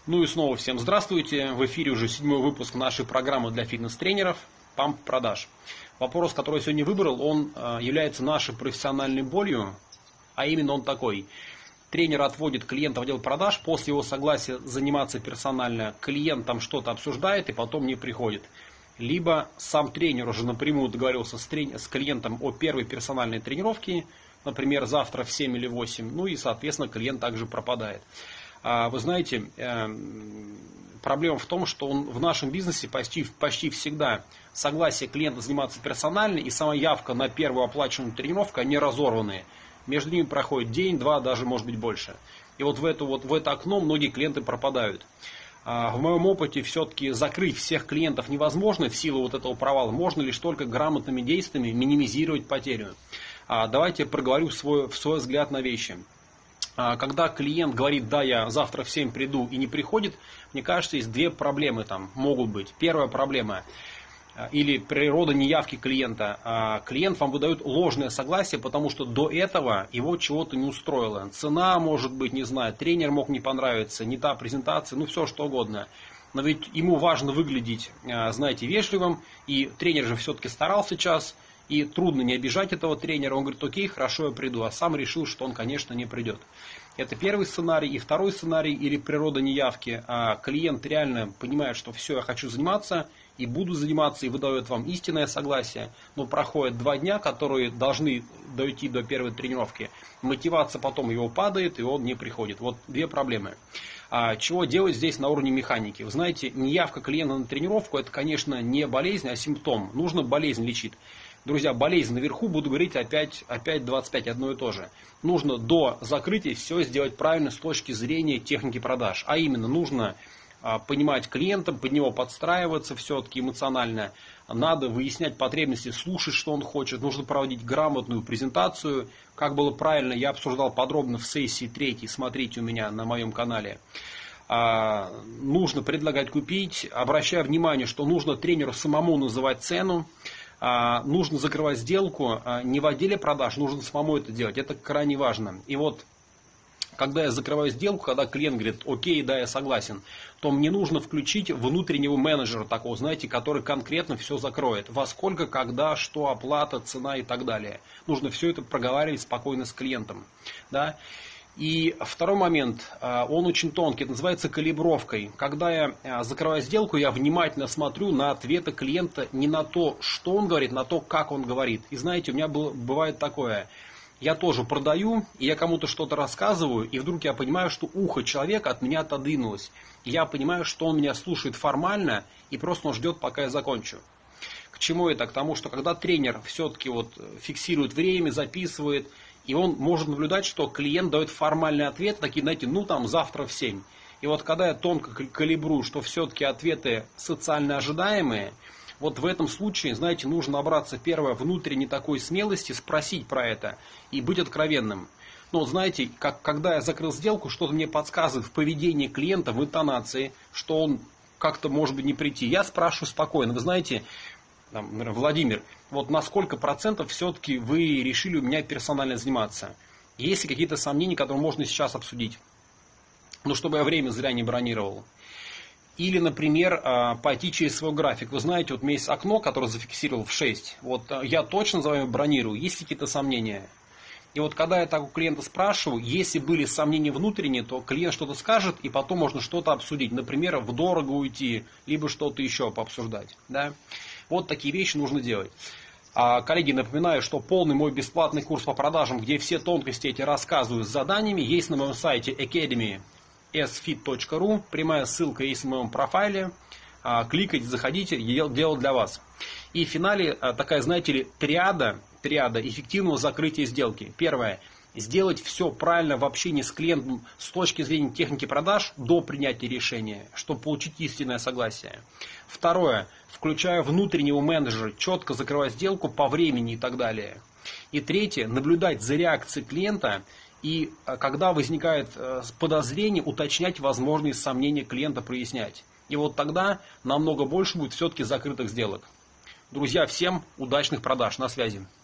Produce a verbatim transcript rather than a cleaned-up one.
Ну и снова всем здравствуйте. В эфире уже седьмой выпуск нашей программы для фитнес-тренеров «Памп продаж». Вопрос, который я сегодня выбрал, он является нашей профессиональной болью, а именно он такой. Тренер отводит клиента в отдел продаж, после его согласия заниматься персонально клиент там что-то обсуждает и потом не приходит. Либо сам тренер уже напрямую договорился с, трени- с клиентом о первой персональной тренировке, например, завтра в семь или восемь, ну и, соответственно, клиент также пропадает. Вы знаете, проблема в том, что он в нашем бизнесе почти, почти всегда согласие клиента заниматься персонально и сама явка на первую оплаченную тренировку, они разорванные. Между ними проходит день, два, даже может быть больше. И вот в это, вот в это окно многие клиенты пропадают. В моем опыте все-таки закрыть всех клиентов невозможно в силу вот этого провала. Можно лишь только грамотными действиями минимизировать потерю. Давайте проговорю свой, свой взгляд на вещи. Когда клиент говорит, да, я завтра в семь приду и не приходит, мне кажется, есть две проблемы там могут быть. Первая проблема или природа неявки клиента. Клиент вам выдает ложное согласие, потому что до этого его чего-то не устроило. Цена, может быть, не знаю, тренер мог не понравиться, не та презентация, ну все что угодно. Но ведь ему важно выглядеть, знаете, вежливым, и тренер же все-таки старался час. И трудно не обижать этого тренера. Он говорит, окей, хорошо, я приду. А сам решил, что он, конечно, не придет. Это первый сценарий. И второй сценарий, или природа неявки. А клиент реально понимает, что все, я хочу заниматься, и буду заниматься, и выдает вам истинное согласие. Но проходит два дня, которые должны дойти до первой тренировки. Мотивация потом его падает, и он не приходит. Вот две проблемы. А чего делать здесь на уровне механики? Вы знаете, неявка клиента на тренировку, это, конечно, не болезнь, а симптом. Нужно болезнь лечить. Друзья, болезнь наверху, буду говорить опять, опять двадцать пять, одно и то же. Нужно до закрытия все сделать правильно с точки зрения техники продаж. А именно, нужно а, понимать клиента, под него подстраиваться все-таки эмоционально. Надо выяснять потребности, слушать, что он хочет. Нужно проводить грамотную презентацию. Как было правильно, я обсуждал подробно в сессии третьей, смотрите у меня на моем канале. А, нужно предлагать купить. Обращаю внимание, что нужно тренеру самому называть цену. А, нужно закрывать сделку а, не в отделе продаж, нужно самому это делать. Это крайне важно. И вот, когда я закрываю сделку, когда клиент говорит, окей, да, я согласен, то мне нужно включить внутреннего менеджера такого, знаете, который конкретно все закроет. Во сколько, когда, что, оплата, цена и так далее. Нужно все это проговаривать спокойно с клиентом. Да? И второй момент, он очень тонкий, это называется калибровкой. Когда я закрываю сделку, я внимательно смотрю на ответы клиента не на то, что он говорит, на то, как он говорит. И знаете, у меня бывает такое, я тоже продаю, и я кому-то что-то рассказываю, и вдруг я понимаю, что ухо человека от меня отодвинулось. И я понимаю, что он меня слушает формально, и просто он ждет, пока я закончу. К чему это? К тому, что когда тренер все-таки вот фиксирует время, записывает, и он может наблюдать, что клиент дает формальный ответ, такие, знаете, ну там завтра в семь. И вот когда я тонко калибрую, что все-таки ответы социально ожидаемые, вот в этом случае, знаете, нужно набраться, первое, внутренней такой смелости, спросить про это и быть откровенным. Ну, вот знаете, как, когда я закрыл сделку, что-то мне подсказывает в поведении клиента, в интонации, что он как-то может быть не прийти. Я спрашиваю спокойно, вы знаете, там, Владимир, вот на сколько процентов все-таки вы решили у меня персонально заниматься? Есть ли какие-то сомнения, которые можно сейчас обсудить? Ну, чтобы я время зря не бронировал. Или, например, пойти через свой график. Вы знаете, вот у меня есть окно, которое зафиксировал в шесть. Вот я точно за вами бронирую. Есть ли какие-то сомнения? И вот когда я так у клиента спрашиваю, если были сомнения внутренние, то клиент что-то скажет, и потом можно что-то обсудить. Например, вдорого уйти, либо что-то еще пообсуждать. Да? Вот такие вещи нужно делать. А, коллеги, напоминаю, что полный мой бесплатный курс по продажам, где все тонкости эти рассказываю с заданиями, есть на моем сайте academy эс фит точка ру. Прямая ссылка есть в моем профайле. А, кликайте, заходите, делал для вас. И в финале а, такая, знаете ли, триада, триада эффективного закрытия сделки. Первое. Сделать все правильно в общении с клиентом с точки зрения техники продаж до принятия решения, чтобы получить истинное согласие. Второе. Включая внутреннего менеджера, четко закрывать сделку по времени и так далее. И третье. Наблюдать за реакцией клиента и, когда возникает подозрение, уточнять возможные сомнения клиента, прояснять. И вот тогда намного больше будет все-таки закрытых сделок. Друзья, всем удачных продаж. На связи.